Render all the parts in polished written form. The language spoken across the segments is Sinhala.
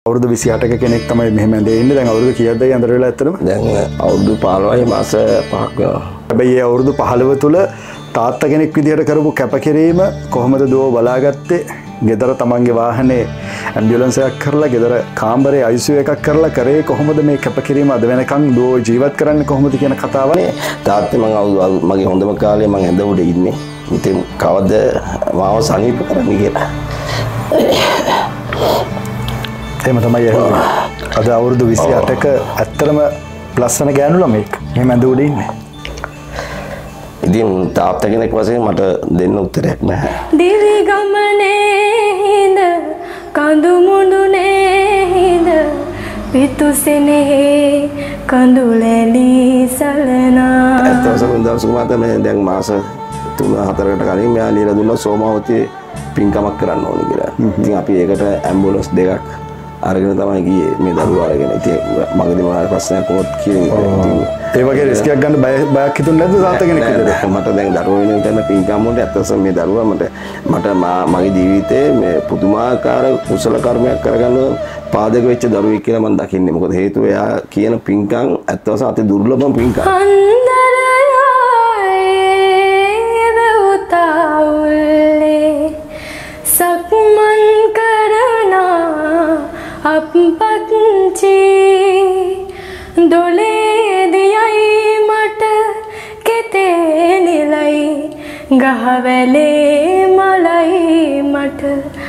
අවුරුදු 28ක කෙනෙක් තමයි මෙහෙම ඇඳේ ඉන්නේ. දැන් අවුරුදු කීයක්ද ඇඳර වෙලා ඇත්තටම? දැන් අවුරුදු 15යි මාස 5ක් වෙනවා. හැබැයි ඒ අවුරුදු 15 තුල තාත්තා කෙනෙක් විදිහට කරපු කැපකිරීම කොහොමද දුව බලාගත්තේ? ගෙදර තමන්ගේ වාහනේ ඇම්බියුලන්ස් එකක් කරලා ගෙදර කාමරේ ICU එකක් කරලා කරේ කොහොමද මේ කැපකිරීම අද වෙනකන් දුව ජීවත් කරන්නේ කොහොමද කියන කතාවනේ. තාත්තේ මම මගේ හොඳම කාලේ මම ඇඳ උඩ ඉන්නේ. ඉතින් කවද මාව සනීප කරන්නේ කියලා. එහෙම තමයි ඇහුවේ. අද අවුරුදු 28ක ඇත්තටම ලස්සන ගෑනු ළමෙක් මෙහෙම ඇඳ උඩ ඉන්නේ. ඉතින් තාත්තා කෙනෙක් වශයෙන් මට දෙන්න උත්තරයක් නැහැ. දිවි ගමනේ හිඳ කඳු මුඳුනේ හිඳ පිතුසෙනෙහි කඳුලැලි සලනා. ඇත්තටම දවසක මට මේ දැන් මාස 3-4කට කලින් මෙයා ලියලා දුන්නා සෝමාවතියේ පින්කමක් කරන්න ඕනේ කියලා. ඉතින් අපි ඒකට ඇම්බුලන්ස් දෙකක් අරගෙන තමයි ගියේ මේ දරුවා අරගෙන. ඉතින් මගදී මොනවා ප්‍රශ්නයක් වුණොත් කියන්නේ. ඒ වගේ රිස්ක් එකක් ගන්න බයක් හිතුන්නේ නැද්ද තාත්තා කෙනෙක් විදිහට? මට දැන් දරුවෝ වෙනුවෙන් කරන පින්කම් වලට ඇත්තටම මේ දරුවා මට මගේ ජීවිතේ මේ පුදුමාකාර කුසල කර්මයක් කරගන්න පාදක වෙච්ච දරුවෙක් කියලා මම දකින්නේ. මොකද හේතුව එයා කියන පින්කම් ඇත්තටම අති දුර්ලභම පින්කම්. අපපත්චි දොලේ දියයි මට කෙතේ නිලයි ගහවැලේ මලයි මට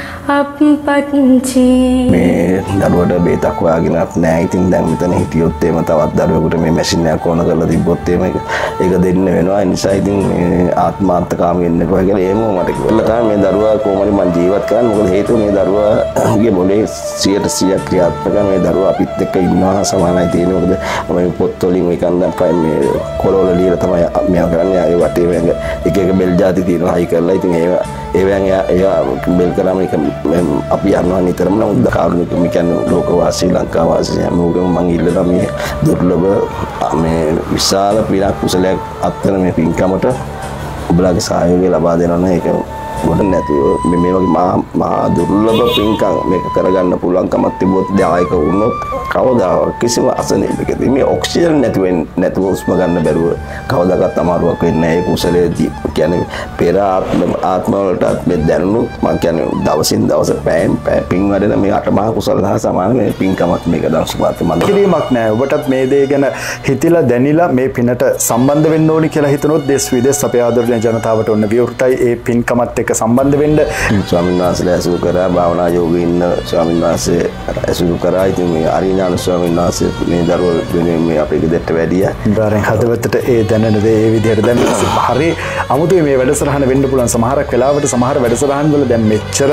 අපපත්චි මේ දරුවට බේතක් හොයාගෙනත් නෑ. ඉතින් දැන් මෙතන හිටියොත් එම තවත් දරුවෙකුට මේ මැෂින් එකක් ඕන කරලා තිබ්බොත් එම ඒක දෙන්න වෙනවා. ඒ නිසා ඉතින් මේ ආත්මාර්ථකාමී වෙන්න එපා කියලා එහෙම මට කිව්ලා තමයි මේ දරුවා කොහොමද මම ජීවත් කරන්නේ. මොකද හේතුව මේ දරුවාගේ මොලේ 100% ක්‍රියාත්මක මේ දරුවා අපිත් එක්ක ඉන්නවා සමානයි තියෙන්නේ. මොකද මම පොත් වලින් එකක් මේ කොළවල ලියලා තමයි මෙයා කරන්නේ. ඒ වටේ වෙන එක බෙල් જાති තියෙනවා හයි කරලා. ඉතින් ඒවෙන් එයා බෙල් කරාම ඒක අපි යනවා නිතරම. නමුත් කාරුණික මේ කියන්නේ ලෝකවාසී ලංකාවාසී හැමෝගෙම මං ඉල්ලනවා මේ දුර්ලභ මේ විශාල පිනක් කුසලයක් අත්වන මේ පින්කමට ඔබලාගේ සහයෝගය ලබා දෙනවා නම් ඒක ගොඩ නැතුව මේ වගේ මහා දුර්ලභ පින්කම් මේක කරගන්න පුළුවන්කමක් තිබුණොත් දායක වුණොත් කවදාවත් කිසිම අසනීපකදී මේ ඔක්සිජන් නැතුව උස්ම ගන්න බැරුව කවදාවත් අමාරුවක් වෙන්නේ නැහැ. ඒ කුසලයේදී කියන්නේ පෙර ආත්ම වලටත් මේ දැනුණොත් මම කියන්නේ දවසින් දවස පැයෙන් පින් වැඩන මේ අටමහා කුසල සහ සමාන මේ පින්කමක් මේක දවසකට මම කිරීමක් නැහැ. ඔබටත් මේ දේ ගැන හිතලා දැනිලා මේ පිනට සම්බන්ධ වෙන්න ඕනි කියලා හිතනොත් දේශ විදේශ අපේ ආදරණීය ජනතාවට ඔන්න විවෘතයි ඒ පින්කමත් එක්ක සම්බන්ධ වෙන්න. ස්වාමීන් වහන්සේලා ඇසුරු කරා භාවනා යෝගී ඉන්න ස්වාමීන් වහන්සේ ඇසුරු කරා. ඉතින් මේ අරිඥාන ස්වාමීන් වහන්සේ මේ දරුවෝ වෙනුවෙන් මේ අපේ ගෙදරට වැඩියා. ඉන්ද්‍රයන් හදවතට ඒ දැනෙන දේ ඒ විදිහට දැන් හරි අමුතුයි මේ වැඩසටහන වෙන්න පුළුවන්. සමහරක් වෙලාවට සමහර වැඩසටහන් වල දැන් මෙච්චර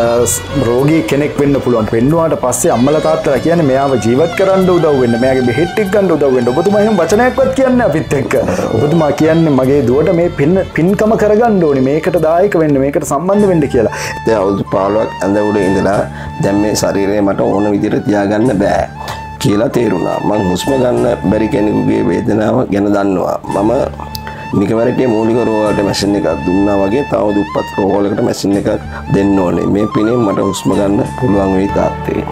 රෝගී කෙනෙක් වෙන්න පුළුවන්. වෙන්නුවාට පස්සේ අම්මලා තාත්තලා කියන්නේ මෙයාව ජීවත් කරන්න උදව් වෙන්න, මෙයාගේ බෙහෙත් ටික ගන්න උදව් වෙන්න. ඔබතුමා එහෙම වචනයක්වත් කියන්නේ අපිත් එක්ක. ඔබතුමා කියන්නේ මගේ දුවට මේ පින්කම කරගන්න ඕනේ, මේකට දායක වෙන්න, මේකට සම්බන්ධ වෙන්න කියලා. දැන් අවුරුදු 15ක් ඇඳ උඩ ඉඳලා දැන් මේ ශරීරය මට ඕන විදිහට තියාගන්න බෑ කියලා තේරුණා. මම හුස්ම ගන්න බැරි කෙනෙකුගේ වේදනාව ගැන දන්නවා. මම නිකමරටේ මූලික රෝගවලට මැෂින් එකක් දුන්නා වගේ තව දුප්පත් රෝගවලකට මැෂින් එකක් දෙන්න ඕනේ. මේ පිනේ මට හුස්ම ගන්න පුළුවන් වෙයි තාත්තේ.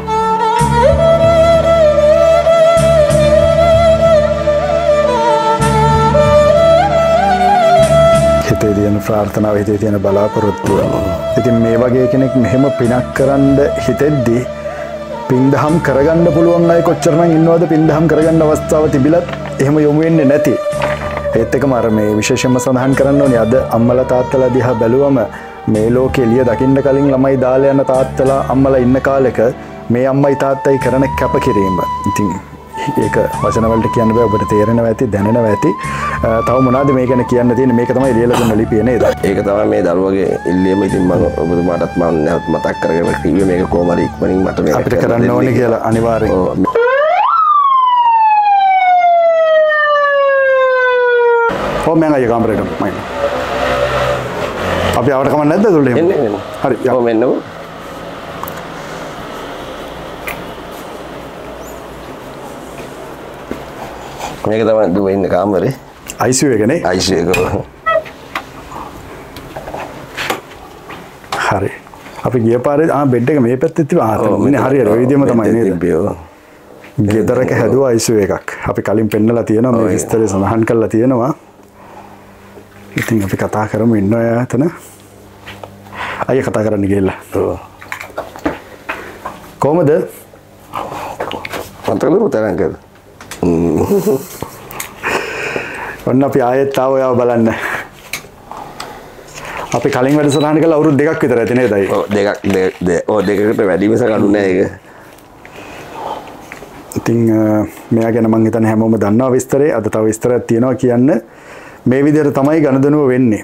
හිතේ තියෙන ප්‍රාර්ථනාව, හිතේ තියෙන බලාපොරොත්තුව. ඉතින් මේ වගේ කෙනෙක් මෙහෙම පිනක් කරන්න හිතෙද්දී පින්දහම් කරගන්න පුළුවන් අය කොච්චරනම් ඉන්නවද? පින්දහම් කරගන්න අවස්ථාව තිබිලත් එහෙම යොමු වෙන්නේ නැති. ඒත් එකම අර මේ විශේෂයෙන්ම සඳහන් කරන්න ඕනේ අද අම්මලා තාත්තලා දිහා බැලුවම මේ ලෝකෙ එළිය දකින්න කලින් ළමයි දාලා යන තාත්තලා අම්මලා ඉන්න කාලෙක මේ අම්මයි තාත්තයි කරන කැපකිරීම. ඉතින් ඒක වචන වලට කියන්න බෑ. ඔබට තේරෙනවා ඇති, දැනෙනවා ඇති. තව මොනවද මේ ගැන කියන්න තියෙන්නේ? මේක තමයි ලියලා දුන්න ලිපිය නේද? ඒක තමයි මේ දරුවගේ ඉල්ලීම. ඉතින් මම ඔබතුමාටත් මම නැවත මතක් කරගෙන කිව්වේ මේක කොහොමද ඉක්මනින් මට මේක අපිට කරන්න ඕනේ කියලා අනිවාර්යෙන්. ඔව් මම ආයේ කාමරේට මම. අපි ආවට කමක් නැද්ද දුල්ලේ? එන්න. හරි. ඔව් මෙන්නම. මේක තමයි දුව ඉන්න කාමරේ. ICU එක නේ? ICU එක. හරි. අපි ගිය පාරේ බෙඩ් එක මේ පැත්තේ තිබ්බා. ඉන්නේ හරියට ওই විදිහම තමයි නේද? ගෙදරක හැදුවා ICU එකක්. අපි කලින් පෙන්නලා තියෙනවා මේ විස්තරය සඳහන් කරලා තියෙනවා. ඉතින් අපි කතා කරමු ඉන්නවා එතන. අයියා කතා කරන්න ගිහලා. කොහමද? මතකද උතරංගද? ඔන්න අපි ආයෙත් ආව ඔයාව බලන්න. අපි කලින් වැඩසටහන කළා අවුරුදු 2ක් විතර ඇති නේද? ඔව් දෙකකට වැඩි මිස කඩු නෑ ඒක. ඉතින් මෙයා ගැන මම හිතන්නේ හැමෝම දන්නවා විස්තරේ. අද තව විස්තරයක් තියෙනවා කියන්න. මේ විදිහට තමයි ගණදනුව වෙන්නේ.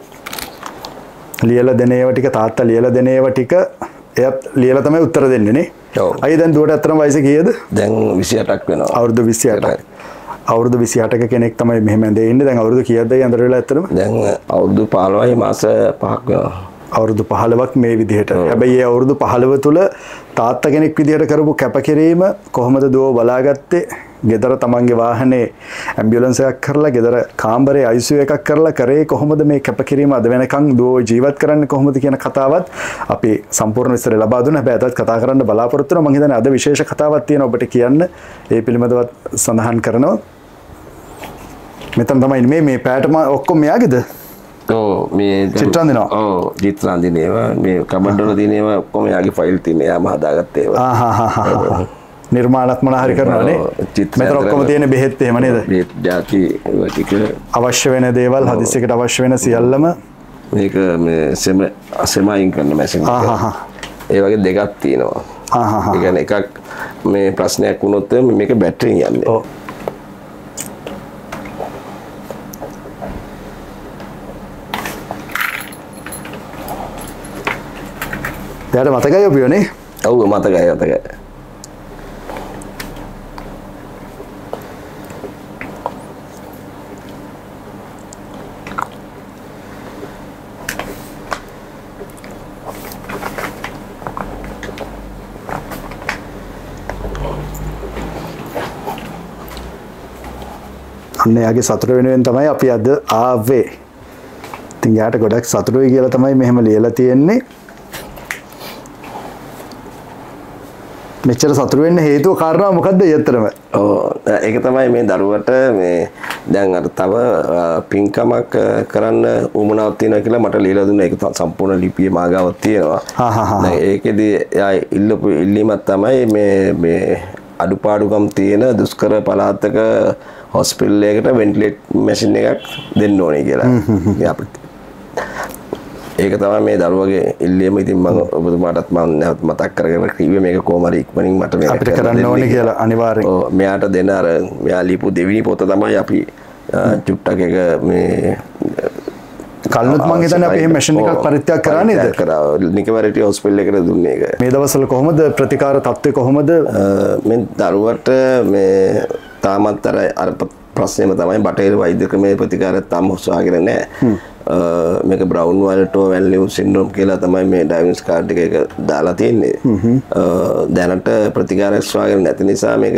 ලියලා දෙන ඒවා ටික තාත්තා ලියලා දෙන ඒවා ටික එයත් ලියලා තමයි උත්තර දෙන්නේ නේ. ඔව්. අයියා දැන් දුවට අතරම වයස කීයද? දැන් 28ක් වෙනවා. අවුරුදු 28ක්. අවුරුදු 28ක කෙනෙක් තමයි මෙහෙම ඇඳේ ඉන්නේ. දැන් අවුරුදු කීයක්ද අnder වෙලා ඇත්තටම? දැන් අවුරුදු 15යි මාස 5ක් වෙනවා. අවුරුදු 15ක් මේ විදිහට. හැබැයි ඒ අවුරුදු 15 තුල තාත්තා කෙනෙක් විදිහට කරපු කැපකිරීම කොහොමද දුව බලාගත්තේ? ගෙදර තමන්ගේ වාහනේ ඇම්බියුලන්ස් එකක් කරලා ගෙදර කාමරේ ICU එකක් කරලා කරේ කොහොමද මේ කැපකිරීම අද වෙනකන් දුව ජීවත් කරන්නේ කොහොමද කියන කතාවත් අපි සම්පූර්ණ විස්තර ලබා දුන්නා. හැබැයි අදත් කතා කරන්න බලාපොරොත්තු වෙනවා. මම හිතන්නේ අද විශේෂ කතාවක් තියෙනවා ඔබට කියන්න. ඒ පිළිබඳව සඳහන් කරනවා. මෙතන තමයි මේ පෑටම ඔක්කොම මෙයාගේද? ඔව් මේ චිත්‍රාන්දිනවා. ඔව් චිත්‍රාන්දිනේවා මේ කබඩ් වල තියෙනේවා ඔක්කොම යාගේ ෆයිල් තියෙනවා. යාම හදාගත්තේ ඒවා. නිර්මාණත් මොන හරි කරනවානේ. මෙතන ඔක්කොම තියෙන බෙහෙත් එහෙම නේද? බෙහෙත් ಜಾති ඒවා ටික අවශ්‍ය වෙන දේවල් හදිස්සියකට අවශ්‍ය වෙන සියල්ලම මේක මේ සෙමයින් කරන මැෂින් එක. ඒ වගේ දෙකක් තියෙනවා. ඒ කියන්නේ එකක් මේ ප්‍රශ්නයක් වුණොත් මේක බැටරියෙන් යන්නේ. ඔව්. දැන් මතකයි ඔබියෝනේ? ඔව් මතකයි. අන්න යාගේ සතුට වෙනුවෙන් තමයි අපි අද ආවේ. ඉතින් යාට ගොඩක් සතුටුයි කියලා තමයි මෙහෙම ලියලා තියෙන්නේ. මෙච්චර සතුටු වෙන්න හේතුව කාරණා මොකද්ද ඊතරම? ඔව් ඒක තමයි මේ දරුවට මේ දැන් අර තව පින්කමක් කරන්න උවමනාවක් තියෙනවා කියලා මට ලියලා දුන්නා. ඒක සම්පූර්ණ ලිපියේ මාගාවක් තියෙනවා. දැන් ඒකෙදි එයා ඉල්ලපු ඉල්ලීමක් තමයි මේ අඩුපාඩුකම් තියෙන දුෂ්කර පළාතක හොස්පිටල් එකකට වෙන්ටිලේට් මැෂින් එකක් දෙන්න ඕනේ කියලා. අපිට ඒක තමයි මේ දරුවගේ ඉල්ලීම. ඉතින් මම ඔබතුමාටත් මම නැවත මතක් කරගෙන කිව්වේ මේක කොහොම හරි ඉක්මනින් මට මේක අපිට කරන්න ඕනේ කියලා අනිවාර්යෙන්. ඔව් මෙයාට දෙන අර මෙයා ලියපු දෙවෙනි පොත තමයි අපි චුට්ටක් එක මේ කල්නුත් මං හිතන්නේ අපි මේ මැෂින් එකක් පරිත්‍යාග කරා නේද? කරා. නිකවරටි හොස්පිටල් එකට දුන්නේ ඒක. මේ දවස්වල කොහොමද ප්‍රතිකාර තත්ත්වය කොහොමද? මේ දරුවට මේ තාමත් අර ප්‍රශ්නේම තමයි බටහිර වෛද්‍ය ක්‍රමයේ ප්‍රතිකාරය තාම හොස්වාගෙන නැහැ. මේක බ්‍රවුන් වයිල්ටෝ වැන්ලිව් සින්ඩ්‍රෝම් කියලා තමයි මේ ඩයග්නොස් කාඩ් එක දාලා තියෙන්නේ. දැනට ප්‍රතිකාරයක් හොස්වාගෙන නැති නිසා මේක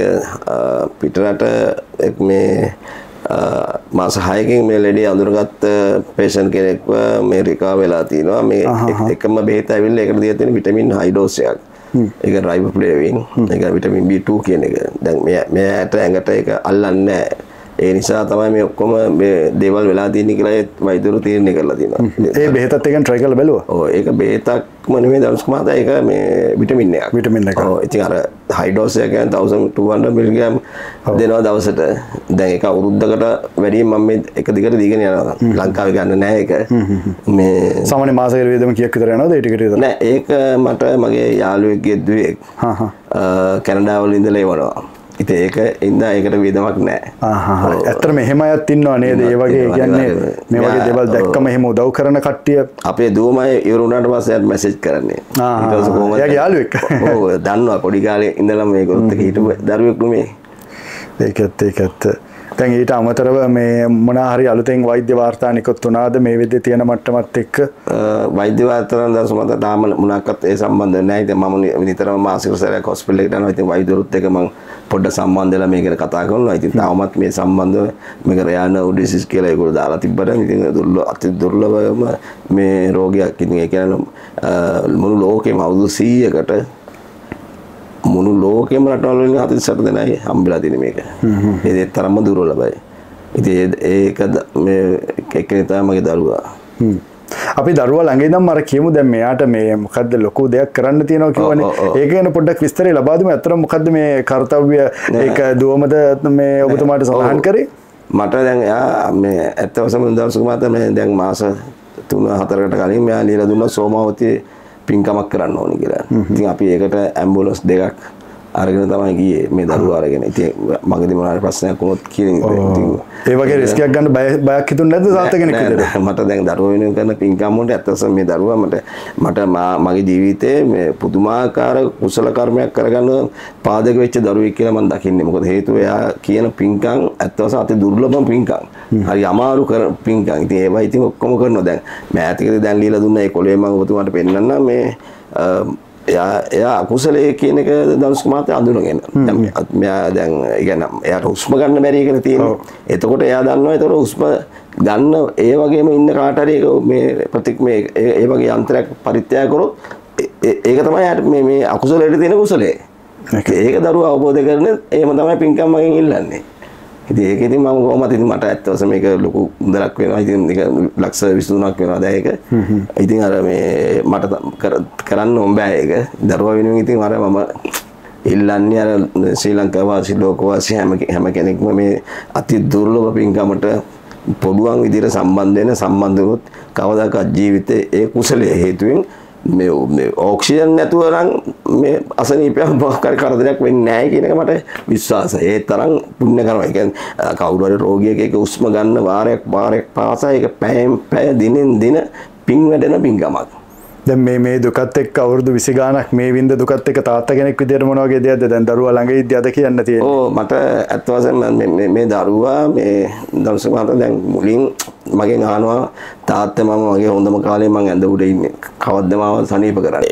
පිටරට මේ මාස 6කින් මේ ලෙඩේ අඳුරගත්ත පේෂන්ට් කෙනෙක්ව මේ රිකවර් වෙලා තිනවා. මේ එකම බෙහෙත ඇවිල්ලා ඒකට දීලා තියෙන විටමින් හයි ඩෝස් එකක්. ඒක රයිබෝෆ්ලේවින්, ඒක විටමින් B2 කියන එක. දැන් මෙයාට ඇඟට ඒක අල්ලන්නේ නැහැ. ඒ නිසා තමයි මේ ඔක්කොම මේ දේවල් වෙලා තියෙන්නේ කියලා වෛද්‍යවරු තීරණය කරලා තියෙනවා. ඒ බෙහෙතත් එකෙන් try කරලා බැලුවා. ඔව් ඒක බෙහෙතක්ම නෙමෙයි දවස් මාත ඒක මේ විටමින් එකක්. විටමින් එකක්. ඔව් ඉතින් අර හයි ඩෝස් එක කියන්නේ 1200 මිලිග්‍රෑම් දෙනවා දවසට. දැන් ඒක අවුරුද්දකට වැඩියෙන් මම මේ එක දිගට දීගෙන යනවා. ලංකාවේ ගන්න නැහැ ඒක. මේ සාමාන්‍ය මාසයකට වේදම කීයක් විතර යනවද ඒ ටිකට විතර? නෑ ඒක මට මගේ යාළුවෙක්ගේ දුවේ කැනඩාවල ඉඳලා එවනවා. ඉතින් ඒක ඉඳලා ඒකට වේදමක් නැහැ. ඇත්තට මෙහෙම අයත් ඉන්නවා නේද? ඒ වගේ කියන්නේ මේ වගේ දේවල් දැක්කම එහෙම උදව් කරන කට්ටිය. අපේ දුවමයි ඉවර වුණාට පස්සේ යාට මැසේජ් කරන්නේ. ඊට පස්සේ කොහොමද? එයාගේ යාළුවෙක්. ඔව් දන්නවා පොඩි කාලේ ඉඳලා මේක උත් හිටපු දරුවෙක් නෙමේ. ඒකත් දැන් ඊට අමතරව මේ මොන හරි අලුතෙන් වෛද්‍ය වාර්තා නිකුත් වුණාද මේ විදිහේ තියෙන මට්ටමත් එක්ක? වෛද්‍ය වාර්තා නම් සමහර තාම මොනක්වත් ඒ සම්බන්ධ නැහැ. ඉතින් මම නිතරම මාසික සැරයක් හොස්පිටල් එකට යනවා. ඉතින් වෛද්‍යවරුත් එක්ක මම පොඩ්ඩක් සම්බන්ධ වෙලා මේක ගැන කතා කරනවා. ඉතින් තාමත් මේ සම්බන්ධව මේක රයාන ඩිසීස් කියලා ඒගොල්ලෝ දාලා තිබ්බට ඉතින් අති දුර්ලභම මේ රෝගයක්. ඉතින් ඒ කියන්නේ මුළු ලෝකෙම අවුරුදු 100කට මුළු ලෝකෙම රටවල් වලින් 48 දෙනයි හම්බෙලා තියෙන මේක. ඒ තරම්ම දුර්වලයි. ඉතින් ඒක මේ එක්කෙනෙක් තමයි මගේ දරුවා. අපි දරුවා ළඟ ඉඳන් මර කියමු දැන් මෙයාට මේ මොකද්ද ලොකු දෙයක් කරන්න තියෙනවා කියවනේ. ඒක ගැන පොඩ්ඩක් විස්තරය ලබා දෙමු. අතරම මොකද්ද මේ කාර්යය ඒක දුවමද මේ ඔබතුමාට සඳහන් කරේ? මට දැන් එයා මේ ඇත්ත වශයෙන්ම දවසක මාත මේ දැන් මාස 3-4කට කලින් මෙයා ලියලා දුන්නා සෝමාවතියේ පින්කමක් කරන්න ඕනි කියලා. ඉතින් අපි ඒකට ඇම්බුලන්ස් දෙකක් අරගෙන තමයි ගියේ මේ දරුවා අරගෙන. ඉතින් මගදී මොනවා ප්‍රශ්නයක් වුණොත් කියන ඒ වගේ රිස්ක් එකක් ගන්න බයක් හිතුන්නේ නැද්ද තාත්තා කෙනෙක් විදිහට? මට දැන් දරුවා වෙනුවෙන් කරන පින්කම් වලට ඇත්තටම මේ දරුවා මට මගේ ජීවිතේ මේ පුදුමාකාර කුසල කර්මයක් කරගන්න පාදක වෙච්ච දරුවෙක් කියලා මම දකින්නේ. මොකද හේතුව එයා කියන පින්කම් ඇත්තටම අති දුර්ලභම පින්කම්. හරි අමාරු පින්කම්. ඉතින් ඒවා ඉතින් ඔක්කොම කරනවා. දැන් මෑතකදී දැන් ලියලා දුන්න ඒ කොලේ මම ඔබතුමාට පෙන්නන්නම් මේ එයා අකුසලයේ කියන එක දවසක මාත් අඳුනගෙන. මෙයා දැන් කියන්නේ එයාට හුස්ම ගන්න බැරි කියලා තියෙනවා. එතකොට එයා දන්නවා එතකොට හුස්ම ගන්න ඒ වගේම ඉන්න කාට හරි මේ ඒ වගේ යන්ත්‍රයක් පරිත්‍යාග කරොත් ඒක තමයි යාට මේ අකුසලයට තියෙන කුසලයේ. ඒක දරුවා අවබෝධ කරගෙන එහෙම තමයි පින්කම් මගෙන් ඉල්ලන්නේ. ඉතින් ඒක ඉතින් මම කොහොමද ඉතින් මට ඇත්ත වශයෙන්ම මේක ලොකු මුදලක් වෙනවා. ඉතින් මේක ලක්ෂ 23ක් වෙනවා දැන් ඒක. ඉතින් අර මේ මට කරන්න ඕන බෑ ඒක. දරුවා වෙනුවෙන් ඉතින් අර මම ඉල්ලන්නේ අර ශ්‍රී ලංකාව වාසී ලෝක වාසී හැම කෙනෙක්ම මේ අති දුර්ලභ පින්කමට පොදුවන් විදිහට සම්බන්ධ වුණොත් කවදාකවත් ජීවිතේ ඒ කුසලයේ හේතුවෙන් මේ ඔක්සිජන් නැතුව නම් මේ අසනීපයක් මොකක් හරි කරදරයක් වෙන්නේ නැහැ කියන එක මට විශ්වාසයි. ඒ තරම් පුණ්‍ය කරනවා. ඒ කියන්නේ කවුරු හරි රෝගියෙක් ඒක උස්ම ගන්න වාරයක් පාසා ඒක පැය දිනෙන් දින පින් වැඩෙන පින්කමක්. දැන් මේ දුකත් එක්ක අවුරුදු 20 ගාණක් මේ වින්ද දුකත් එක්ක තාත්තා කෙනෙක් විදියට මොන වගේ දෙයක්ද දැන් දරුවා ළඟ ඉද්දී අද කියන්න තියෙන්නේ? ඔව් මට ඇත්ත වශයෙන්ම මේ දරුවා මේ දවසක මට දැන් මුලින් මගෙන් අහනවා තාත්තා මම මගේ හොඳම කාලේ මං ඇඳ උඩ ඉන්නේ කවද්ද මාව සනීප කරන්නේ.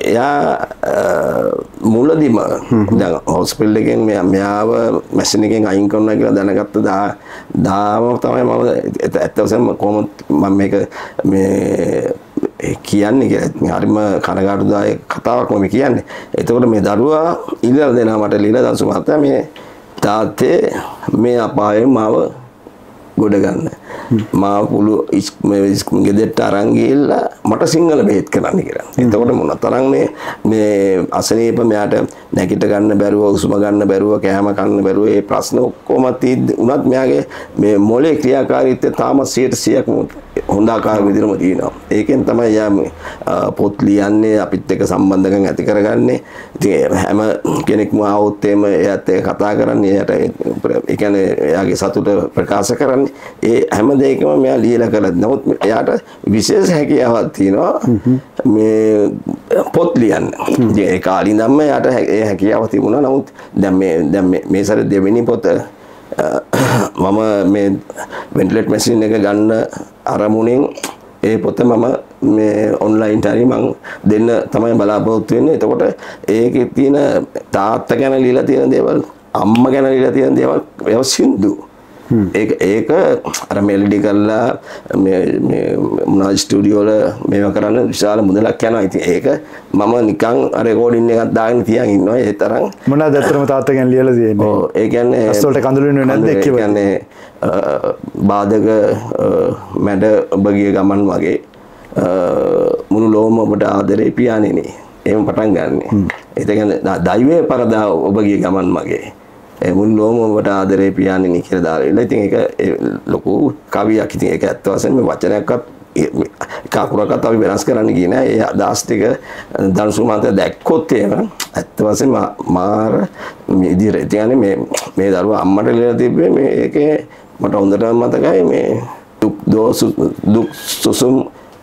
එයා මුලදිම දැන් හොස්පිටල් එකෙන් මෙයාව මැෂින් එකෙන් අයින් කරනවා කියලා දැනගත්ත දාම තමයි මම ඇත්ත වශයෙන්ම කොහොමද මම මේක මේ කියන්නේ කියලා හරිම කනගාටුදායක කතාවක් මම කියන්නේ. එතකොට මේ දරුවා ඉල්ලලා දෙනවා මට লীලා දවසක මහත්තයා මේ තාත්තේ මේ අපායෙන් මාව ගොඩ ගන්න. මා පුළු ගෙදරට අරන් ගිහිල්ලා මට සිංහල බෙහෙත් කරන්න කියලා. එතකොට මොනතරම් මේ අසනීප මෙයාට නැගිට ගන්න බැරුව, උස්ම ගන්න බැරුව, කෑම කන්න බැරුව මේ ප්‍රශ්න ඔක්කොම උනත් මෙයාගේ මේ මොලේ ක්‍රියාකාරීත්වය තාම 100% හොඳ ආකාර විදිහටම තියෙනවා. ඒකෙන් තමයි යා පොත් ලියන්නේ අපිත් එක්ක සම්බන්ධකම් ඇති කරගන්නේ. ඉතින් හැම කෙනෙක්ම ආවොත් එම එයාත් එක්ක කතා කරන්නේ. එයාට ඒ කියන්නේ එයාගේ සතුට ප්‍රකාශ කරන්නේ. ඒ හැම දෙයකම මෙයා ලියලා කරලා. නමුත් එයාට විශේෂ හැකියාවක් තියෙනවා මේ පොත් ලියන්න. ඉතින් ඒ කාලේ ඉඳන්ම එයාට ඒ හැකියාව තිබුණා. නමුත් දැන් මේ සැරේ දෙවෙනි පොත මම මේ වෙන්ටිලේට් මැෂින් එක ගන්න අරමුණෙන් ඒ පොත මම මේ ඔන්ලයින් හරි මම දෙන්න තමයි බලාපොරොත්තු වෙන්නේ. එතකොට ඒකේ තියෙන තාත්තා ගැන ලියලා තියෙන දේවල්, අම්මා ගැන ලියලා තියෙන දේවල් ඒව සින්දු. ඒක අර මෙලඩි කරලා මේ මොනවා ස්ටුඩියෝ වල මේවා කරන්න විශාල මුදලක් යනවා. ඉතින් ඒක මම නිකන් රෙකෝඩින් එකක් දාගෙන තියන් ඉන්නවා. ඒ තරම් මොනවාද අතරම තාත්තා ගැන ලියලා තියෙන්නේ? ඔව් ඒ කියන්නේ අස්සොල්ට කඳුළු වෙන්නේ නැද්ද ඒ කියන්නේ බාධක මැඩ ඔබ ගිය ගමන් වගේ මුළු ලෝම ඔබට ආදරේ පියාණෙනි. එහෙම පටන් ගන්න. ඒ කියන්නේ දෛවයේ පරදා ඔබ ගිය ගමන් මගේ මුළු ලෝම ඔබට ආදරේ පියාණෙනි කියලා දාලා. ඉතින් ඒක ලොකු කවියක්. ඉතින් ඒක ඇත්ත වශයෙන්ම වචනයක්වත් කාකුරකට අපි වෙනස් කරන්න ගියේ නෑ. ඒ අදහස් ටික දනුසුමාන්ත දැක්කොත් එහෙම ඇත්ත වශයෙන්ම මාර ඉදිරියට කියන්නේ මේ දරුවා අම්මට ලියලා තිබ්බේ මේකේ මට හොඳටම මතකයි මේ දුක් සුසුම්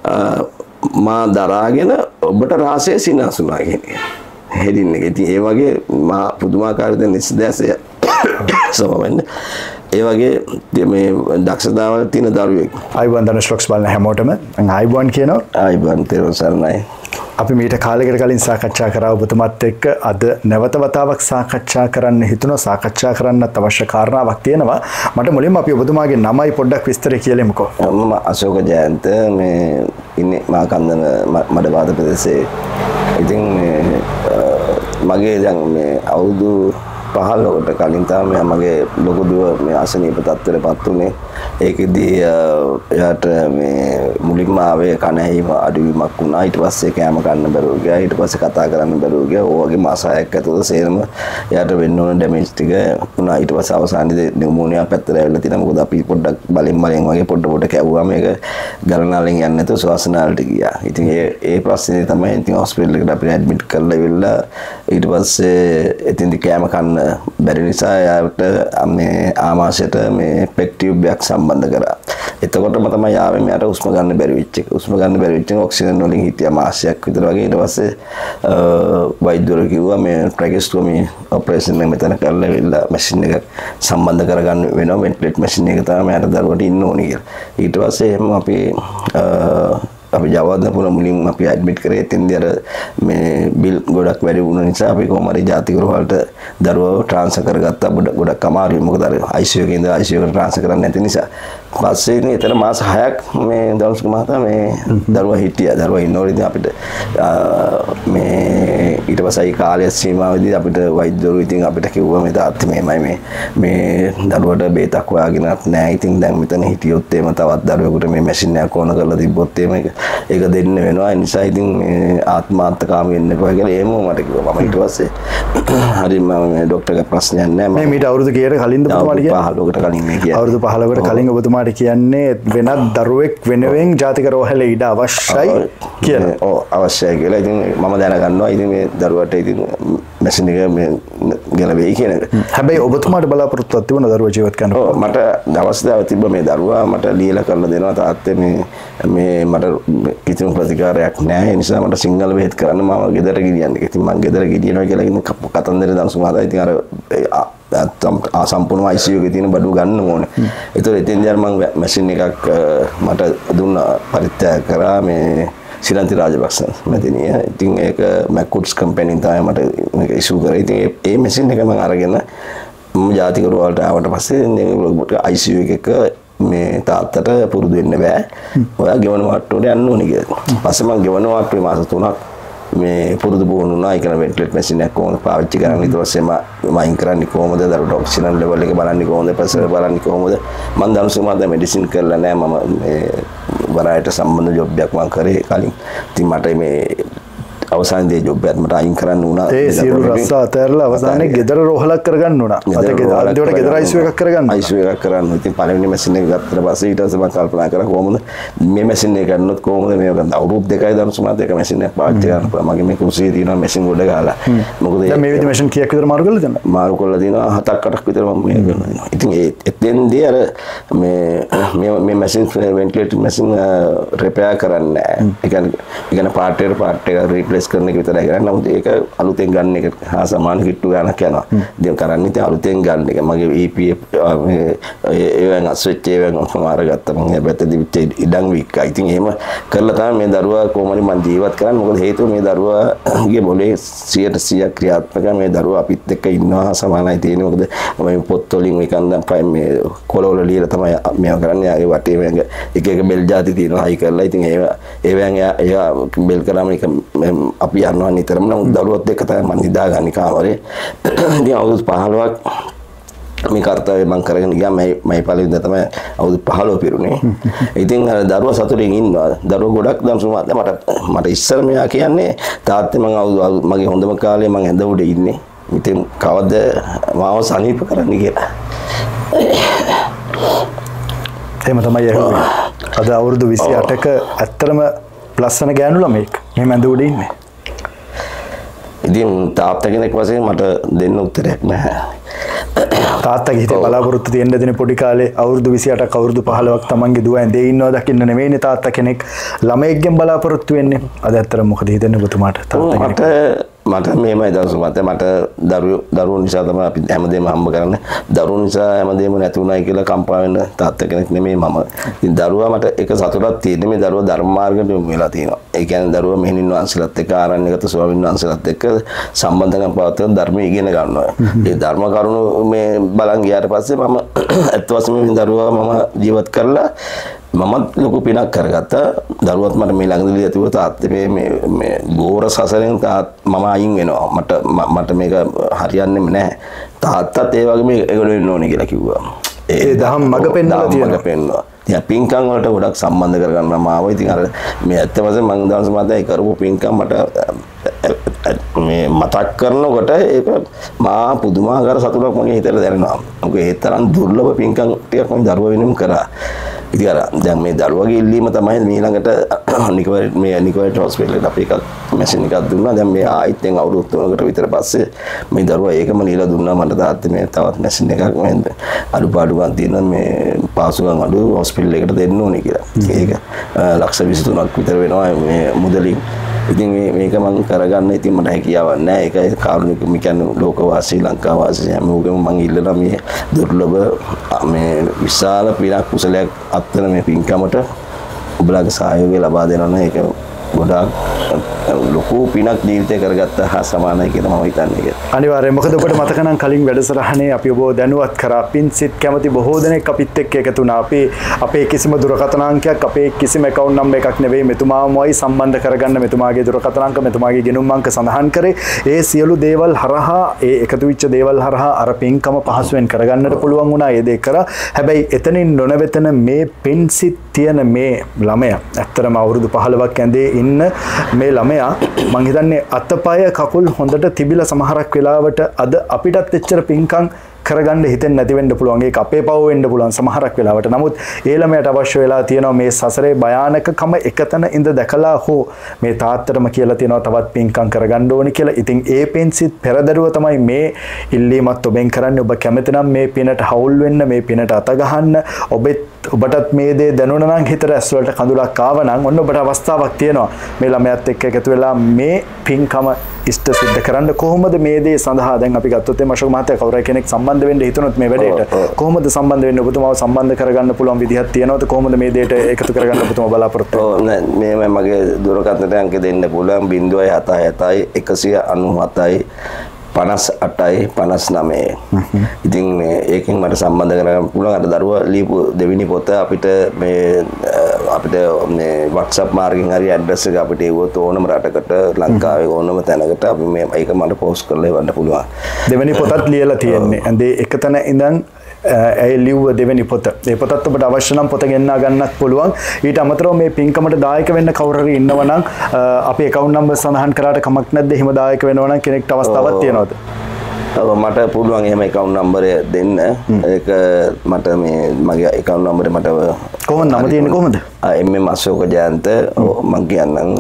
මා දරාගෙන ඔබට රාසයේ සිනාසුනා කියන්නේ. හෙඩින් එක. ඉතින් ඒ වගේ මා පුදුමාකාර දෙයක් නිස්දැසය සමවන්න ඒ වගේ මේ දක්ෂතාවල් තියෙන දරුවෙක්. අයිබෝන් ධනුෂ් බලන හැමෝටම අයිබෝන් කියනවා. අයිබෝන් තෙරුවන් සරණයි. අපි මීට කාලයකට කලින් සාකච්ඡා කරා ඔබතුමත් එක්ක අද නැවත වතාවක් සාකච්ඡා කරන්න හිතුණා. සාකච්ඡා කරන්නත් අවශ්‍ය කාරණාවක් තියෙනවා. මට මුලින්ම අපි ඔබතුමාගේ නමයි පොඩ්ඩක් විස්තර කියලෙමුකෝ. මම අශෝක ජයන්ත මේ ඉන්නේ මාකන්දන මඩවාද ප්‍රදේශයේ. ඉතින් මගේ දැන් මේ අවුරුදු 15කට කලින් තමයි මගේ ලොකු දුව මේ අසනීප තත්ත්වයටපත් උනේ. ඒකෙදී එයාට මේ මුලින්ම ආවේ කන ඇහිම අඩුවීමක් වුණා. ඊට පස්සේ කෑම ගන්න බැරුව ගියා. ඊට පස්සේ කතා කරන්න බැරුව ගියා. ඕ වගේ මාස 6ක් ඇතුළත සේරම එයාට වෙන්න ඕන ඩැමේජ් ටික වුණා. ඊට පස්සේ අවසානයේදී නියුමෝනියා පැත්තට ඇවිල්ලා තියෙනවා. මොකද අපි පොඩ්ඩක් බලෙන් වගේ පොඩ කැවුවා. මේක ගලනාලෙන් යන්නේ නැතුව ශ්වාසනාලට ගියා. ඉතින් ඒ ප්‍රශ්නේ තමයි ඉතින් හොස්පිටල් එකට අපි ඇඩ්මිට් කරලා ඉවිල්ලා ඊට පස්සේ එතින්දි කෑම කන්න බැරි නිසා එයාට මේ ආමාශයට මේ පෙක් ටියුබ් එකක් සම්බන්ධ කරා. එතකොටම තමයි ආවේ මෙයාට හුස්ම ගන්න බැරි වෙච්ච එක. හුස්ම ගන්න බැරි වෙච්ච එක ඔක්සිජන් වලින් හිටියා මාසයක් විතර වගේ. ඊට පස්සේ වෛද්‍යවරු කිව්වා මේ ට්‍රැකිස්ටොමි ඔපරේෂන් එක මෙතන කරලා ඉවිල්ලා මැෂින් එක සම්බන්ධ කරගන්න වෙනවා. වෙන්ටිලේට් මැෂින් එක තමයි මෙයාට දරුවට ඉන්න ඕනේ කියලා. ඊට පස්සේ එහෙම අපි ජවද්දපුර මුලින් අපි ඇඩ්මිට් කරේ. එතෙන්දී අර මේ බිල් ගොඩක් වැඩි වුණ නිසා අපි කොහොම හරි ජාතික ගෘහවලට දරුවව ට්‍රාන්ස්ෆර් කරගත්තා. ගොඩක් අමාරුයි. මොකද අර ICU එකේ ඉඳලා ICU එකට ට්‍රාන්ස්ෆර් කරන්න නැති නිසා. පස්සේ ඉතින් එතන මාස 6ක් මේ දවස්ක මහතා මේ දරුවා හිටියා. දරුවා ඉන්නකොට ඉතින් අපිට මේ ඊට පස්සේ කාලය සීමාවෙදී අපිට වෛද්‍යවරු ඉතින් අපිට කිව්වා මේ තාත්ති මෙහෙමයි මේ දරුවට බේතක් හොයාගෙනත් නැහැ. ඉතින් දැන් මෙතන හිටියොත් එහෙම තවත් දරුවෙකුට මේ මැෂින් එකක් ඕන කරලා තිබ්බොත් එහෙම ඒක දෙන්න වෙනවා. ඒ නිසා ඉතින් මේ ආත්මාර්ථකාමී වෙන්න එපා කියලා එහෙම මට කිව්වා. මම ඊට පස්සේ හරි මම මේ ડોක්ටර්ගේ ප්‍රශ්නයක් නැහැ. මේ මීට අවුරුදු කීයකට කලින්ද ඔබතුමාට කියන්නේ? 15කට කලින් මේ කියන්නේ. අවුරුදු 15කට කලින් ඔබතුමාට කියන්නේ වෙනත් දරුවෙක් වෙනුවෙන් ජාතික රෝහලේ ඉඩ අවශ්‍යයි කියලා. ඔව් අවශ්‍යයි කියලා. ඉතින් මම දැනගන්නවා ඉතින් මේ දරුවට ඉතින් මැෂින් එක මේ ගැලවෙයි කියන එක. හැබැයි ඔබතුමාට බලාපොරොත්තුවක් තිබුණා දරුවා ජීවත් කරන්න. ඔව් මට අවස්ථාවක් තිබ්බා මේ දරුවා මට ලියලා කරලා දෙනවා තාත්තේ මේ මට කිසිම ප්‍රතිකාරයක් නැහැ. ඒ නිසා මට සිංහල බෙහෙත් කරන්න මම ගෙදර ගියන්නේ. ඉතින් මම ගෙදර ගියනවා කියලා ඉතින් කතන්දරේ දවස් මාතයි ඉතින් අර සම්පූර්ණ ICU එකේ තියෙන බඩු ගන්න ඕනේ. ඒතකොට එතෙන්දී මම මැෂින් එකක් මට දුන්න පරිත්‍යාග කරා මේ ශ්‍රීලංකාවේ රාජපක්ෂ මැදිනිය. ඉතින් ඒක මැකුඩ්ස් කම්පැනිෙන් තමයි මට මේක ඉෂු කරේ. ඉතින් ඒ මැෂින් එක මම අරගෙන මම ජාතික රෝහලට ආවට පස්සේ ICU එකක මේ තාත්තට පුරුදු වෙන්න බෑ. ඔයා ගෙවන වට්ටුවට යන්න ඕනේ කියලා. පස්සේ මම ගෙවන වට්ටුවේ මාස 3ක් මේ පුරුදු පුහුණු වුණා. ඒක වෙන්ටිලේට් මැෂින් එකක් කොහොමද පාවිච්චි කරන්නේ, ඊට පස්සේ මයින් කරන්නේ කොහොමද, දරුවට ඔක්සිජන් ලෙවල් එක බලන්නේ කොහොමද, ප්‍රෙෂර් බලන්නේ කොහොමද. මම දවසේම මෙඩිසින් කරලා නැහැ. මම මේ වරායට සම්බන්ධ ජොබ් එකක් මම කරේ කලින්. ඉතින් මට මේ අවසානයේදී ජොබ් එකත් මට අයින් කරන්න වුණා. ඒ සියලු රස්සා අතහැරලා අවසානයේ ගෙදර රෝහලක් කරගන්න වුණා. අන්තිමට ගෙදර ICU එකක් කරගන්න. ICU එකක් කරන්න. ඉතින් පළවෙනි මැෂින් එක ගත්තට පස්සේ ඊට පස්සේ මම කල්පනා කරා කොහොමද මේ මැෂින් එක ගන්නොත් කොහොමද මේක ගන්න. අවුරුදු 2යි දවසමාත් එක මැෂින් එකක් පාවිච්චි කරන්න පුළුවන්. මගේ මේ කුරුසියේ තියෙනවා මැෂින් ගොඩ ගහලා. මොකද දැන් මේ විදිහ මැෂින් කීයක් විතර මාරු කරලා තියෙනවද? මාරු කරලා තියෙනවා 7ක් 8ක් විතර මම මේ කරනවා. ඉතින් එතෙන්දී අර මේ මැෂින් වෙන්ටිලේටර් මැෂින් රිපෙයාර් කරන්නේ නැහැ. ඒ කියන්නේ පාර්ට් එක රීප්ලේස් කරන එක විතරයි කරන්නේ. නමුත් ඒක අලුතෙන් ගන්න එක හා සමාන කිට්ටු ගණක් යනවා. ඉතින් කරන්නේ ඉතින් අලුතෙන් ගන්න එක. මගේ EPF ඒවෙන් අස්විච් ඒවෙන් ඔක්කොම අරගත්තා. මම මේ පැත්තේ ඉඩම් වික්කා. ඉතින් එහෙම කරලා තමයි මේ දරුවා කොහොමද මම ජීවත් කරන්නේ. මොකද හේතුව මේ දරුවාගේ මොලේ 100% ක්‍රියාත්මක මේ දරුවා අපිත් එක්ක ඉන්නවා සමානයි තියෙන්නේ. මොකද මම පොත් වලින් මේකෙන් මේ කොළවල ලියලා තමයි මේව කරන්නේ. යාගේ වටේ මේ එක බෙල් જાති තියෙනවා. හයි කරලා ඉතින් ඒවෙන් එයා බෙල් කරාම එක අපි යනවා නිතරම. නමුත් දරුවත් එක්ක තමයි මම නිදාගන්නේ කාමරේ. ඉතින් අවුරුදු 15ක් මේ කාර්යය මම කරගෙන ගියා. මම පළවෙනිදා තමයි අවුරුදු 15 පිරුණේ. ඉතින් දරුවා සතුටින් ඉන්නවා. දරුවා ගොඩක් දම්සුමාත් මට ඉස්සර මෙයා කියන්නේ තාත්තේ මම මගේ හොඳම කාලේ මම ඇඳ උඩ ඉන්නේ. ඉතින් කවද මාව සනීප කරන්න කියලා. එහෙම තමයි ඇහුවේ. අද අවුරුදු 28ක ඇත්තටම ලස්සන ගෑනු ළමෙක් මෙහෙම ඇඳ උඩ ඉන්නේ. ඉතින් තාත්තා කෙනෙක් වශයෙන් මට දෙන්න උත්තරයක් නැහැ. තාත්තගේ හිතේ බලාපොරොත්තු තියෙන දෙන පොඩි කාලේ අවුරුදු 28ක් අවුරුදු 15ක් තමන්ගේ දුව ඇඳේ ඉන්නවා දකින්න නෙමෙයිනේ තාත්තා කෙනෙක් ළමයෙක්ගෙන් බලාපොරොත්තු වෙන්නේ. අද ඇත්තට මොකද හිතෙන්නේ ඔබතුමාට තාත්තා කෙනෙක්? මට මට මේමයි දවස් මත මට දරුවෝ නිසා තමයි අපි හැමදේම හම්බ කරන්නේ. දරුවෝ නිසා හැමදේම නැති වුණායි කියලා කම්පා වෙන තාත්තා කෙනෙක් නෙමෙයි මම. ඉතින් දරුවා මට එක සතුටක් තියෙන්නේ මේ දරුවා ධර්ම මාර්ගයට යොමු වෙලා තියෙනවා. ඒ කියන්නේ දරුවා මෙහෙණින් වහන්සේලාත් එක්ක ආරණ්‍යගත ස්වාමීන් වහන්සේලාත් එක්ක සම්බන්ධකම් පවත්වන ධර්මය ඉගෙන ගන්නවා. ඒ ධර්ම කරුණු මේ බලන් ගියාට පස්සේ මම අත් වශයෙන්ම මේ දරුවා මම ජීවත් කරලා මමත් ලොකු පිනක් කරගත්තා. දරුවත් මට මේ ළඟදී ඇතුව තාත්තේ මේ ගෝර සසරෙන් මම අයින් වෙනවා. මට මේක හරියන්නේම නැහැ. තාත්තත් ඒ වගේ මේක වෙන්න ඕනේ කියලා කිව්වා. ඒ දහම් මඟ පෙන්වලා තියෙනවා. ඉතින් පින්කම් වලට ගොඩක් සම්බන්ධ කරගන්න මාව. ඉතින් අර මේ ඇත්ත වශයෙන්ම මම දවස් මාතයි කරපු පින්කම් මට මේ මතක් කරනකොට ඒක මා පුදුමාකාර සතුටක් මගේ හිතට දැනෙනවා. මොකද ඒ තරම් දුර්ලභ පින්කම් ටිකක් මම දරුවා වෙනුම් කරා. ඉතින් අර දැන් මේ දරුවගේ ඉල්ලීම තමයි මේ ළඟට නිකෝයිට් හොස්පිටල් එකට අපි එකක් මැෂින් එකක් දුන්නා. දැන් මේ ආයිත් දැන් අවුරුදු 3කට විතර පස්සේ මේ දරුවා ඒකම නිලා දුන්නා මට. තාත්තේ මේ තවත් මැෂින් එකක් මම අඩුපාඩුකම් තියෙනවා මේ පාසුකම් අඩු හොස්පිටල් එකට දෙන්න ඕනේ කියලා. ඒක ලක්ෂ 23ක් විතර වෙනවා මේ මුදලින්. ඉතින් මේක මම කරගන්න ඉතින් මට හැකියාවක් නැහැ. ඒකයි කාරුණික මේ කියන්නේ ලෝකවාසී ලංකාවාසී හැමෝගෙම මම ඉල්ලනවා මේ දුර්ලභ මේ විශාල පිනක් කුසලයක් අත්වන මේ පින්කමට ඔබලාගේ සහයෝගය ලබා දෙනවා නම් ඒක ගොඩාක් ලොකු පිනක් ජීවිතේ කරගත්තා හා සමානයි කියලා මම හිතන්නේ. අනිවාර්යයෙන්. මොකද ඔබට මතක නම් කලින් වැඩසටහනේ අපි ඔබව දැනුවත් කරා පින්සිට කැමති බොහෝ දෙනෙක් අපිත් එක්ක එකතු වුණා. අපේ කිසිම දුරකථන අංකයක් අපේ කිසිම account number එකක් නෙවෙයි මෙතුමාමයි සම්බන්ධ කරගන්න මෙතුමාගේ දුරකථන අංක මෙතුමාගේ ගෙනුම් අංක සඳහන් කරේ. ඒ සියලු දේවල් හරහා ඒ එකතු වෙච්ච දේවල් හරහා අර පින්කම පහසුවෙන් කරගන්නට පුළුවන් වුණා. ඒ දේ කරා. හැබැයි එතනින් නොනැවෙතන මේ පින්සිට තියෙන මේ ළමයා ඇත්තටම අවුරුදු 15ක් ඇඳේ ඉන්න මේ ළමයා මං හිතන්නේ අතපය කකුල් හොඳට තිබිලා සමහරක් වෙලාවට අද අපිටත් එච්චර පින්කම් කරගන්න හිතෙන්නේ නැති වෙන්න පුළුවන්. ඒක අපේ පව වෙන්න පුළුවන් සමහරක් වෙලාවට. නමුත් ඒ ළමයට අවශ්‍ය වෙලා තියෙනවා මේ සසරේ භයානකකම එකතන ඉඳ දැකලා හෝ මේ තාත්තටම කියලා තියෙනවා තවත් පින්කම් කරගන්න ඕනි කියලා. ඉතින් ඒ පින්සිට පෙරදරුව තමයි මේ ඉල්ලීමත් ඔබෙන් කරන්නේ. ඔබ කැමති නම් මේ පිනට හවුල් වෙන්න, මේ පිනට අත ගහන්න. ඔබටත් මේ දේ දැනුණා නම් හිතට ඇස් වලට කඳුලක් ආව නම් ඔන්න ඔබට අවස්ථාවක් තියෙනවා මේ ළමයාත් එක්ක එකතු වෙලා මේ පින්කම ඉෂ්ට සිද්ධ කරන්න. කොහොමද මේ දේ සඳහා දැන් අපි ගත්තොත් එimhe අශෝක මහත්තයා කවුරු කෙනෙක් සම්බන්ධ වෙන්න හිතනොත් මේ වැඩේට කොහොමද සම්බන්ධ වෙන්න ඔබතුමාව සම්බන්ධ කරගන්න පුළුවන් විදිහක් තියෙනවද? කොහොමද මේ දේට එකතු කරගන්න ඔබතුමා බලාපොරොත්තු වෙන්නේ? මේ මගේ දුරකථන අංකය දෙන්න පුළුවන් 077 197 58යි 59. ඉතින් ඒකෙන් මට සම්බන්ධ කරගන්න පුළුවන්. අර දරුවා ලියපු දෙවෙනි පොත අපිට මේ WhatsApp මාර්ගෙන් හරි ඇඩ්‍රස් එක අපිට ඒවොත් ඕනම රටකට ලංකාවේ ඕනම තැනකට අපි මේ ඒක මට පෝස්ට් කරලා එවන්න පුළුවන්. දෙවෙනි පොතත් ලියලා තියෙන්නේ. ඇඳේ එකතන ඉඳන් ඇය ලිව්ව දෙවෙනි පොත. ඒ පොතත් ඔබට අවශ්‍ය නම් පොත ගෙන්නා ගන්නත් පුළුවන්. ඊට අමතරව මේ පින්කමට දායක වෙන්න කවුරු හරි ඉන්නවා නම් අපේ account number සඳහන් කරාට කමක් නැද්ද? එහෙම දායක වෙනවා නම් කෙනෙක්ට අවස්ථාවක් තියෙනවද? මට පුළුවන් එහෙම account number දෙන්න. ඒක මට මේ මගේ account number මට කොහොමද නම තියෙන්නේ කොහොමද? MM අශෝක ජයන්ත මම කියන්නම්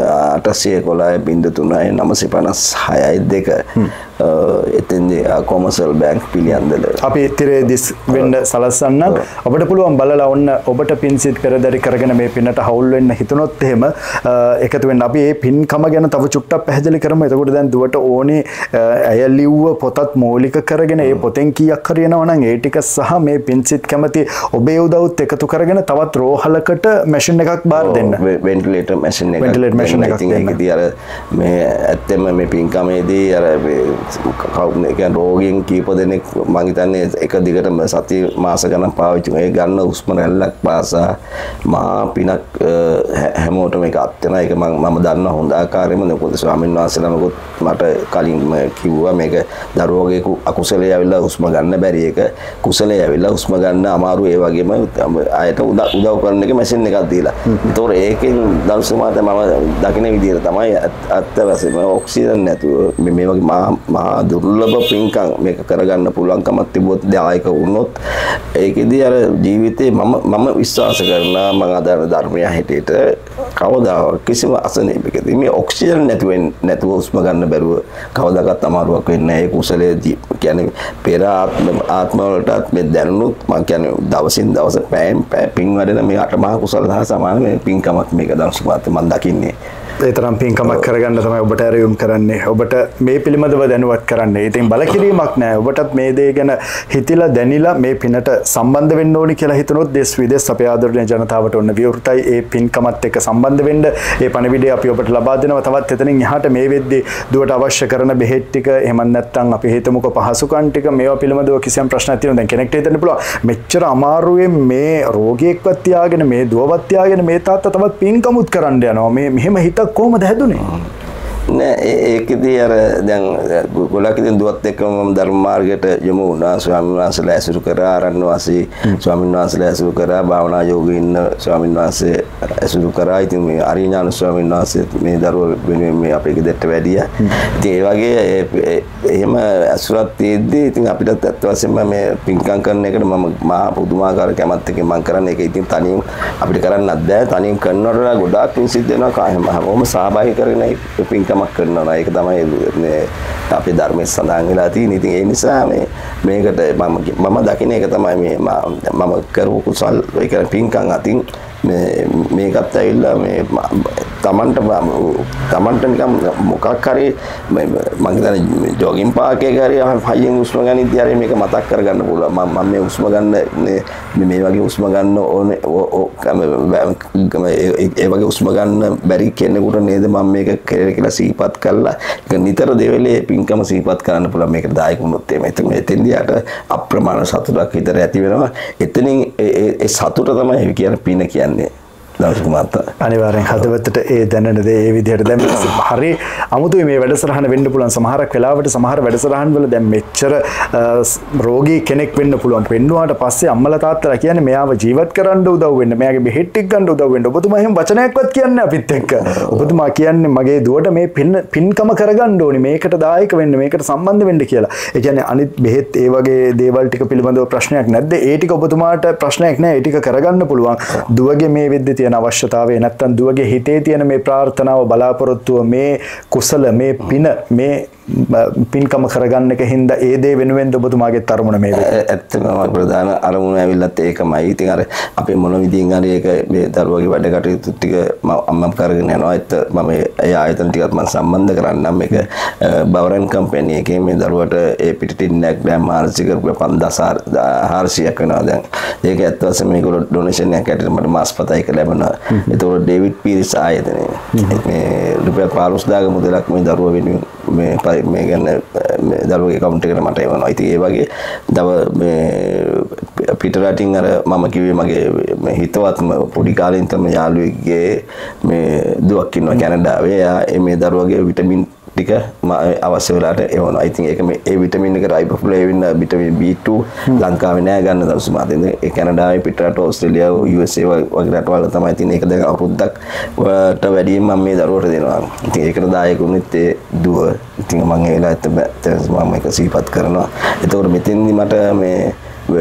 811 එතෙන්දී කොමර්ෂල් බැංක් පිළියන්දල අපි තිරේ දිස් වෙන්න සලස්සන්න. ඔබට පුළුවන් බලලා ඔන්න ඔබට පින්සිට පෙරදරි කරගෙන මේ පින්නට හවුල් වෙන්න හිතුනොත් එහෙම එකතු වෙන්න. අපි මේ පින්කම ගැන තව චුට්ටක් පැහැදිලි කරමු. එතකොට දැන් දුවට ඕනේ ඇය ලිව්ව පොතත් මූලික කරගෙන ඒ පොතෙන් කීයක් හරි එනවා නම් ඒ ටික සහ මේ පින්සිට කැමති ඔබේ උදව්ත් එකතු කරගෙන තවත් රෝහලකට මැෂින් එකක් බාර දෙන්න. වෙන්ටිලේටර් මැෂින් එකක්. වෙන්ටිලේටර් මැෂින් එකක් දෙන්න. අර මේ ඇත්තම මේ පින්කමේදී අර රෝගීන් කීප දෙනෙක් මම හිතන්නේ එක දිගටම සති මාස ගණන් පාවිච්චි කරන ඒ ගන්න හුස්ම රැල්ලක් පාසා මා පිනක් හැමෝටම ඒක අත් වෙනවා. ඒක මම දන්නා හොඳ ආකාරයෙන්ම නෙකොත් ස්වාමීන් වහන්සේලාමකුත් මට කලින් කිව්වා මේක දරුවෝගේ අකුසලයේ ඇවිල්ලා හුස්ම ගන්න බැරි එක කුසලයේ ඇවිල්ලා හුස්ම ගන්න අමාරු. ඒ වගේම ආයත උදව් කරන එක මැෂින් එකක් දීලා. ඒතකොට ඒකෙන් දවසමාත මම දකින විදිහට තමයි අත්ත වශයෙන්ම ඔක්සිජන් නැතුව මේ වගේ මහා දුර්ලභ පින්කම් මේක කරගන්න පුළුවන්කමක් තිබුණොත් දායක වුණොත් ඒකෙදී අර ජීවිතේ මම විශ්වාස කරනවා මම අදාළ ධර්මය හිතේට කවදාවත් කිසිම අසනීපකදී මේ ඔක්සිජන් නැතුව හුස්ම ගන්න බැරුව කවදාකවත් අමාරුවක් වෙන්නේ නැහැ. ඒ කුසලයේ කියන්නේ පෙර ආත්ම වලටත් මේ දැනුනොත් මම කියන්නේ දවසින් දවස පැයෙන් පින් වැඩෙන මේ අටමහා කුසල සහ සමාන මේ පින්කමක් මේක දවස් මාත් මම දකින්නේ. ඒ තරම් පින්කමක් කරගන්න තමයි ඔබට ඇරයුම් කරන්නේ. ඔබට මේ පිළිබඳව දැනුවත් කරන්නේ. ඉතින් බලකිරීමක් නැහැ. ඔබටත් මේ දේ ගැන හිතිලා දැනිලා මේ පිනට සම්බන්ධ වෙන්න ඕනි කියලා හිතනොත් දේශ විදේශ අපේ ආදරණීය ජනතාවට ඔන්න විවෘතයි. ඒ පින්කමත් එක්ක සම්බන්ධ වෙන්න ඒ පණිවිඩය අපි ඔබට ලබා දෙනවා. තවත් එතනින් එහාට මේ වෙද්දී දුවට අවශ්‍ය කරන බෙහෙත් ටික එහෙම නැත්නම් අපි හිතමුකෝ පහසුකම් ටික මේවා පිළිබඳව කිසියම් ප්‍රශ්නයක් තියෙනවා. දැන් කෙනෙක්ට හිතන්න පුළුවන් මෙච්චර අමාරුවෙන් මේ රෝගියෙක්වත් තියාගෙන මේ දුවවත් තියාගෙන මේ තාත්තා තවත් පින්කමුත් කරන්න යනවා. මේ මෙහෙම හිතක් කොහොමද හැදුනේ? නෑ ඒකෙදී අර දැන් ගොඩක් ඉතින් දුවත් එක්කම මම ධර්ම මාර්ගයට යමු වුණා. ස්වාමීන් වහන්සේලා ඇසුරු කරා, ආරණ්‍ය වාසී ස්වාමීන් වහන්සේලා ඇසුරු කරා, භාවනා යෝගී ඉන්න ස්වාමීන් වහන්සේ ඇසුරු කරා. ඉතින් මේ අරිඥාන ස්වාමීන් වහන්සේ මේ දරුවෝ වෙනුවෙන් මේ අපේ ගෙදරට වැඩියා. ඉතින් ඒ වගේ එහෙම ඇසුරක් තියෙද්දි ඉතින් අපිට ඇත්ත වශයෙන්ම මේ පින්කම් කරන එකට මම මහා පුදුමාකාර කැමැත්තකින් මම කරන්නේ. ඒක ඉතින් තනියම අපිට කරන්නත් බෑ. තනියම කරනකොට ගොඩාක් පින් සිද්ධ වෙනවා. හැමෝම සහභාගී කරගෙන පින්කමක් කරනවා. ඒක තමයි මේ අපේ ධර්මයේ සඳහන් වෙලා තියෙන්නේ. ඉතින් ඒ නිසා මේකට මම දකින්න එක තමයි මේ මම කරපු කුසල් ඒ කියන්නේ පින්කම් අතින් මේකත් ඇවිල්ලා මේ තමන්ට නිකම් මොකක් හරි මම හිතන්නේ ජොගින් පාක් එකේ හරි හයියෙන් උස්ම ගනිද්දී හරි මේක මතක් කරගන්න පුළුවන්. මම මේ උස්ම ගන්න මේ වගේ උස්ම ගන්න ඕනේ ඒ වගේ උස්ම ගන්න බැරි කෙනෙකුට නේද මම මේක කරේ කියලා සිහිපත් කළා. ඒක නිතර දෙවෙලේ පින්කම සිහිපත් කරන්න පුළුවන්. මේකට දායක වුණොත් එතෙන්දී යට අප්‍රමාණ සතුටක් විතර ඇති වෙනවා. එතනින් ඒ සතුට තමයි කියන පින කියන්නේ. අනිවාර්යෙන් හදවතට ඒ දැනෙන දේ ඒ විදිහට දැන් හරි අමුතුයි මේ වැඩසටහන වෙන්න පුළුවන්. සමහරක් වෙලාවට සමහර වැඩසටහන් වල දැන් මෙච්චර රෝගී කෙනෙක් වෙන්න පුළුවන්. වෙන්නුවාට පස්සේ අම්මලා තාත්තලා කියන්නේ මෙයාව ජීවත් කරන්න උදව් වෙන්න, මෙයාගේ බෙහෙත් ටික ගන්න උදව් වෙන්න. ඔබතුමා එහෙම වචනයක්වත් කියන්නේ අපිත් එක්ක. ඔබතුමා කියන්නේ මගේ දුවට මේ පින්කම කරගන්න ඕනි, මේකට දායක වෙන්න, මේකට සම්බන්ධ වෙන්න කියලා. ඒ කියන්නේ අනිත් බෙහෙත් ඒ වගේ දේවල් ටික පිළිබඳව ප්‍රශ්නයක් නැද්ද? ඒ ටික ඔබතුමාට ප්‍රශ්නයක් නැහැ. ඒ ටික කරගන්න පුළුවන්. දුවගේ මේ වෙද්දී තියෙන අවශ්‍යතාවය නැත්තම් දුවගේ හිතේ තියෙන මේ ප්‍රාර්ථනාව බලාපොරොත්තුව මේ කුසල මේ පින මේ පින්කම කරගන්න එක හින්දා ඒ දේ වෙනුවෙන් ඔබතුමාගේ අරමුණ මේ වෙන්නේ. ඇත්තම ප්‍රධාන අරමුණ ඇවිල්ලත් ඒකමයි. ඉතින් අර අපේ මොන විදිහින් හරි ඒක මේ දරුවගේ වැඩ කටයුතු ටික මම කරගෙන යනවා. ඒත් මම ඒ ආයතන ටිකත් මම සම්බන්ධ කරන්නම්. මේක බවරන් කම්පැනි එකේ මේ දරුවට ඒ පිටිටින්නක් දැන් මානසික රුපියල් 5400ක් වෙනවා දැන්. ඒක ඇත්ත වශයෙන්ම මේගොල්ලෝ ඩොනේෂන් එකක් ඇටියට මට මාස් 7ක ලැබුණා. ඒතකොට ඩේවිඩ් පීරිස් ආයතනයේ මේ රුපියල් 15000ක මුදලක් මේ දරුවා වෙනුවෙන් මේ ගන්න දරුවගේ account එකට මට එවනවා. ඉතින් ඒ වගේ දව මේ පිටරටින් අර මම කිව්වේ මගේ හිතවත්ම පොඩි කාලේ ඉඳන් යාළුවෙක්ගේ මේ දුවක් ඉන්නවා කැනඩාවේ. එයා මේ දරුවගේ විටමින් ටික අවශ්‍ය වෙලාවට එවනවා. ඉතින් ඒක මේ ඒ විටමින් එක රයිබෝෆ්ලේවින් විටමින් B2 ලංකාවේ නෑ ගන්න දවස් මාතෙන්. ඒ කැනඩාවේ පිටරට ඕස්ට්‍රේලියාව USA වගේ රටවල තමයි තියෙන. ඒක දැන් අවුරුද්දක් වට වැඩියෙන් මම මේ දරුවට දෙනවා. ඉතින් ඒකට දායකුනෙත් ඒ දුව. ඉතින් මම ඒ වෙලාවට මම ඒක සිහිපත් කරනවා. ඒතකොට මෙතෙන්දි මට මේ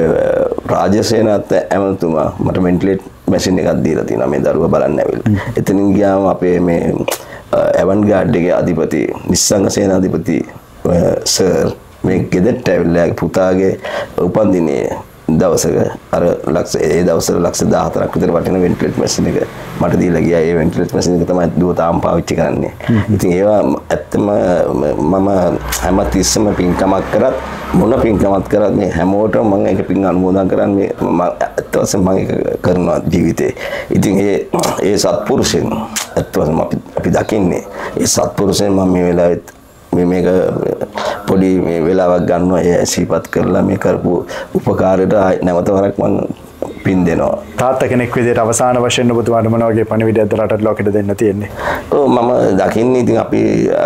රාජසේනත් ඇමතුමා මට මෙන්ටලේට් මැෂින් එකක් දීලා තියෙනවා මේ දරුවා බලන්න ඇවිල්ලා. එතනින් ගියාම අපේ මේ ඇවන්ගාඩ් එකේ අධිපති නිස්සංග සේනාධිපති සර් මේ ගෙදරට ඇවිල්ලා පුතාගේ උපන්දිනේ දවසක අර ඒ දවස්වල ලක්ෂ 14ක් විතර වටින වෙන්ටිලේට් මැෂින් එක මට දීලා ගියා. ඒ වෙන්ටිලේට් මැෂින් එක තමයි දුව තාම පාවිච්චි කරන්නේ. ඉතින් ඒවා ඇත්තම මම හැමතිස්සෙම පින්කමක් කරත් මොන පින්කමක් කරත් මේ හැමෝටම මම ඒක පින් අනුමෝදන් කරන්නේ. මම ඇත්ත වශයෙන්ම මම ඒක කරනවා ජීවිතේ. ඉතින් ඒ සත්පුරුෂයන් ඇත්ත වශයෙන්ම අපි දකින්නේ ඒ සත්පුරුෂයන් මම මේ වෙලාවෙත් මේක පොඩි මේ වෙලාවක් ගන්නවා ඒ සිහිපත් කරලා මේ කරපු උපකාරයට නැවත වරක් මම පින් දෙනවා. තාත්තා කෙනෙක් විදිහට අවසාන වශයෙන් ඔබතුමාට මොන වගේ පණිවිඩයක්ද රටට ලෝකෙට දෙන්න තියෙන්නේ? ඔව් මම දකින්නේ ඉතින් අපි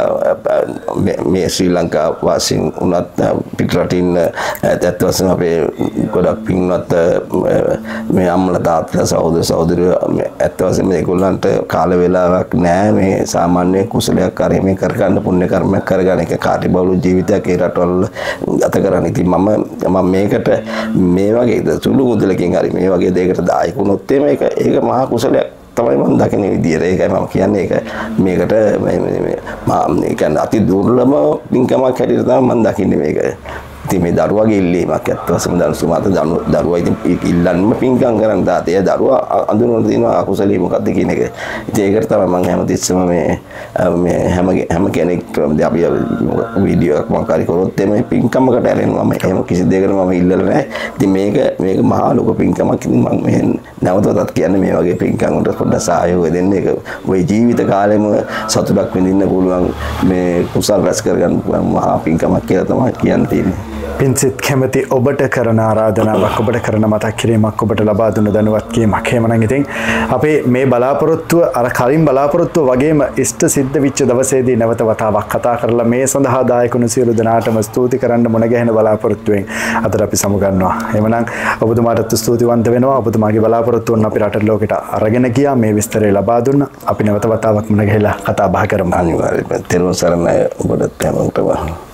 මේ ශ්‍රී ලංකා වාසීන් උනත් පිටරටින් ඇත්ත වශයෙන්ම අපේ ගොඩක් පින්වත් මේ අම්මලා තාත්තලා සහෝදර සහෝදරියෝ ඇත්ත වශයෙන්ම ඒගොල්ලන්ට කාල වේලාවක් නැහැ මේ සාමාන්‍ය කුසලයක් කරේ මේ කරගන්න පුණ්‍ය කර්මයක් කරගන්න එක කාර්යබහුල ජීවිතයක් ඒ රටවල ගත කරන්න. ඉතින් මම මේකට මේ වගේ සුළු මුදලකින් හරි මේ වගේ දෙයකට දායක වුණොත් මේක මහා කුසලයක් තමයි මම දකින විදියට. ඒකයි මම කියන්නේ ඒක මේකට මේ කියන්නේ අති දුර්ලභ පින්කමක් හැටියට තමයි මම දකින්නේ මේක. ඉතින් මේ දරුවාගේ ඉල්ලීමක් ඇත්තවසම දනුසුමාත දරුවා ඉතින් ඉල්ලන්නම පින්කම් කරන්න තාතේ දරුවා අඳුරන දිනවා අකුසලී මොකද්ද කියන එක. ඉතින් ඒකට තමයි මම හැමතිස්සෙම මේ හැම කෙනෙක්ම අපි වීඩියෝ එකක් මම කරි කරොත් එමේ පින්කමකට ඇරෙනවා. මම එහෙම කිසි දෙයකට මම ඉල්ලලා නැහැ. ඉතින් මේක මහා ලොකු පින්කමක්. ඉතින් මම මේ නැවතත් කියන්නේ මේ වගේ පින්කම් වලට පොඩ්ඩක් සහයෝගය දෙන්න. ඒක ওই ජීවිත කාලෙම සතුටක් විඳින්න පුළුවන් මේ කුසල් රැස් කරගන්න පුළුවන් මහා පින්කමක් කියලා තමයි කියන්න තියෙන්නේ. පින්සිත් කැමති ඔබට කරන ආරාධනාවක් ඔබට කරන මතක් කිරීමක් ඔබට ලබා දුන්න දැනුවත් කිරීමක් එහෙමනම් ඉතින් අපේ මේ බලාපොරොත්තුව අර කලින් බලාපොරොත්තුව වගේම ඉෂ්ට සිද්ධ වෙච්ච දවසේදී නැවත වතාවක් කතා කරලා මේ සඳහා දායකුණු සියලු දෙනාටම ස්තුති කරන්න මුණ ගැහෙන බලාපොරොත්තුවෙන් අද අපි සමුගන්නවා. එහෙමනම් ඔබතුමාටත් ස්තුතිවන්ත වෙනවා. ඔබතුමාගේ බලාපොරොත්තුවන් අපි රටට ලෝකෙට අරගෙන ගියා. මේ විස්තරය ලබා දුන්නා. අපි නැවත වතාවක් මුණ ගැහිලා කතා බහ කරමු. අනිවාර්යයෙන්ම තෙරුවන් සරණයි ඔබට හැමෝටම.